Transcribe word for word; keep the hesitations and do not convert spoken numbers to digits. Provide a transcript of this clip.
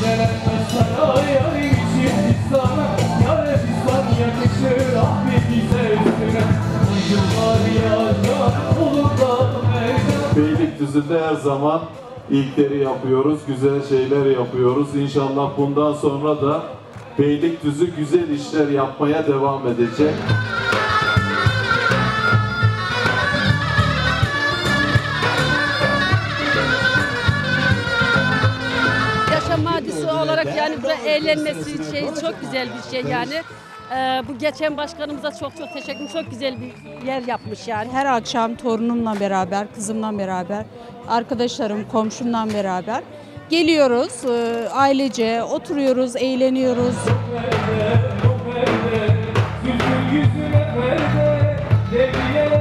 Beylikdüzü'nde her zaman ilkleri yapıyoruz, güzel şeyler yapıyoruz. İnşallah bundan sonra da Beylikdüzü güzel işler yapmaya devam edecek. Yaşam hadisi olarak yani burada eğlenmesi şey çok güzel bir şey yani. Ee, bu geçen başkanımıza çok çok teşekkür ederim. Çok güzel bir yer yapmış yani. Her akşam torunumla beraber, kızımla beraber, arkadaşlarım, komşumla beraber geliyoruz. E, ailece oturuyoruz, eğleniyoruz. Yüzüne perde,